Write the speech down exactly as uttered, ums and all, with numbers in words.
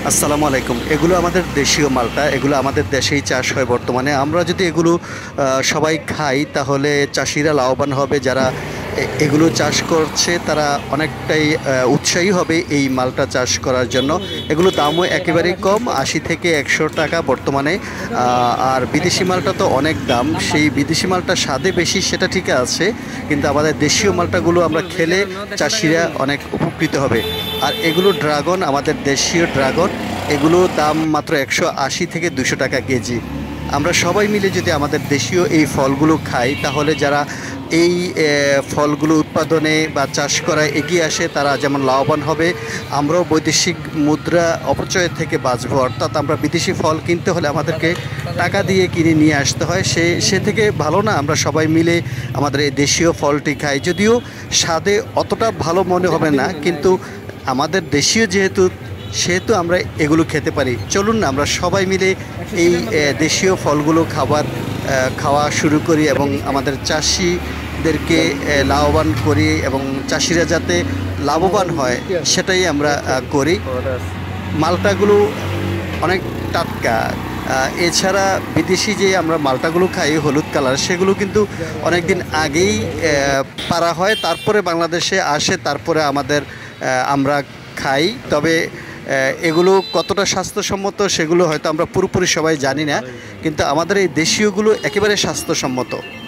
আসসালামু আলাইকুম। এগুলো আমাদের দেশীয় মালটা, এগুলো আমাদের দেশেই চাষ হয় বর্তমানে। আমরা যদি এগুলো আহ, সবাই খাই তাহলে চাষিরা লাভবান হবে। যারা এ- এগুলো চাষ করছে তারা অনেকটাই আহ, উৎসাহী হবে এই মালটা চাষ করার জন্য। এগুলো দামও একেবারেই কম, আশি থেকে একশো টাকা বর্তমানে। আহ, আর বিদেশি মালটা তো অনেক দাম। সেই বিদেশি মালটা স্বাদে বেশি, সেটা ঠিক আছে, কিন্তু আমাদের দেশীয় মালটাগুলো আমরা খেলে চাষিরা অনেক উপকৃত হবে। আর এগুলো ড্রাগন, আমাদের দেশীয় ড্রাগন, এগুলো দাম মাত্র একশো আশি থেকে দুশো টাকা কেজি। আমরা সবাই মিলে যদি আমাদের দেশীয় এই ফলগুলো খাই তাহলে যারা এই এ, ফলগুলো উৎপাদনে বা চাষ করায় এগিয়ে আসে তারা যেমন লাভবান হবে, আমরাও বৈদেশিক মুদ্রা অপচয় থেকে বাঁচবো। অর্থাৎ আমরা বিদেশি ফল কিনতে হলে আমাদেরকে টাকা দিয়ে কিনে নিয়ে আসতে হয়, সে সে থেকে ভালো না আমরা সবাই মিলে আমাদের এই দেশীয় ফলটি খাই। যদিও স্বাদে অতটা ভালো মনে হবে না, কিন্তু আমাদের দেশীয় যেহেতু, সেহেতু আমরা এগুলো খেতে পারি। চলুন না আমরা সবাই মিলে এই এ, দেশীয় ফলগুলো খাবার আহ, খাওয়া শুরু করি এবং আমাদের চাষিদেরকে এ, লাভবান করি এবং চাষিরা যাতে লাভবান হয় সেটাই আমরা আহ, করি। মালটাগুলো অনেক টাটকা। আহ, এছাড়া বিদেশি যে আমরা মালটাগুলো খাই হলুদ কালার, সেগুলো কিন্তু অনেক দিন আগেই আহ, পারা হয়, তারপরে বাংলাদেশে আসে, তারপরে আমাদের আহ, আমরা খাই। তবে আহ, এগুলো কতটা স্বাস্থ্যসম্মত সেগুলো হয়তো আমরা পুরোপুরি সবাই জানি না, কিন্তু আমাদের এই দেশীয়গুলো একেবারে স্বাস্থ্যসম্মত।